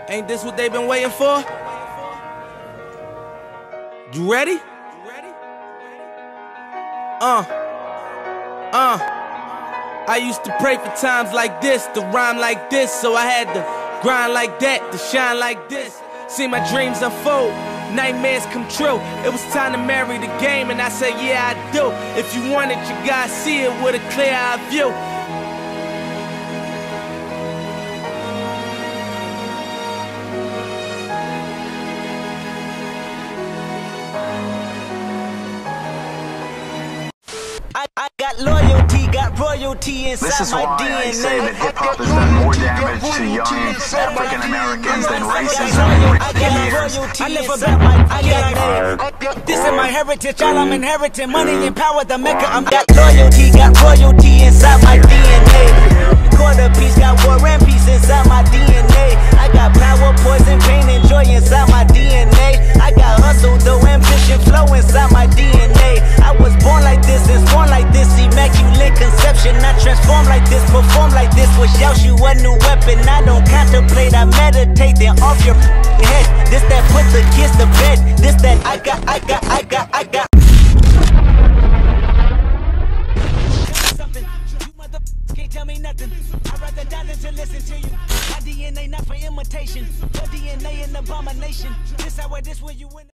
Ain't this what they've been waiting for? You ready? I used to pray for times like this, to rhyme like this, so I had to grind like that, to shine like this. See my dreams unfold, nightmares come true. It was time to marry the game, and I said, yeah, I do. If you want it, you gotta see it with a clear eye view. I got loyalty, got royalty inside this is my why DNA. I say that hip-hop has done more damage to young African Americans than racism in years. I live about my DNA. This is my heritage, all I'm inheriting. Money and power, the maker. I'm got loyalty, got royalty inside my DNA. Quarter piece, got war and peace inside my DNA. I got power, poison, pain, and joy inside my DNA. I got hustle, though, ambition, flow inside my DNA. I was born like this, and born like this, immaculate conception. I transform like this, perform like this, was out you a new weapon. I don't contemplate, I meditate, then off your head. This that put the kids to bed. This that I got. Something, you mother can't tell me nothing. I'd rather die than to listen to you. My DNA not for imitation. Your DNA an abomination. This how this where you win.